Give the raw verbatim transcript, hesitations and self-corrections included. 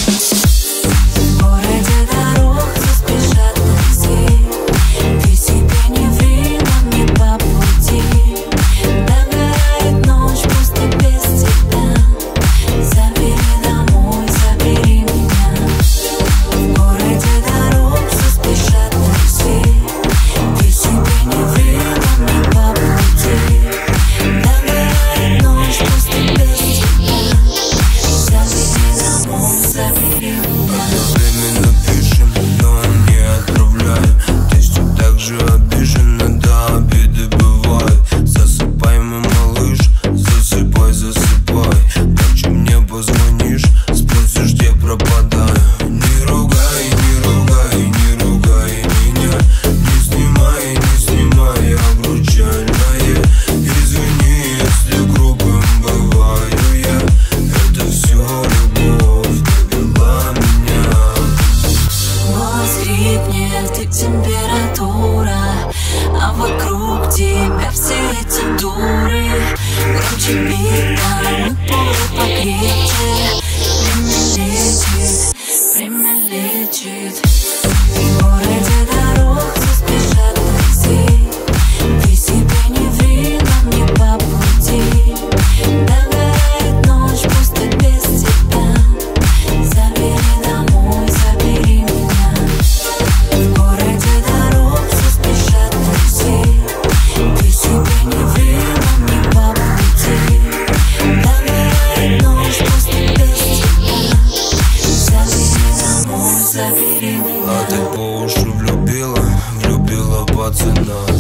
Температура, а вокруг тебя все эти дуры. Громче бита, мы поле покрепче. Время лечит, время лечит. В городе дорог все спешат такси. Ты себе не ври, нам не по пути. Догорает ночь, просто без тебя. Забери домой, забери меня. В городе дорог все спешат такси. Ты себе не ври, нам не по пути. Догорает ночь, просто без тебя. Забери домой, забери меня. А ты по уши влюбила, влюбила пацана.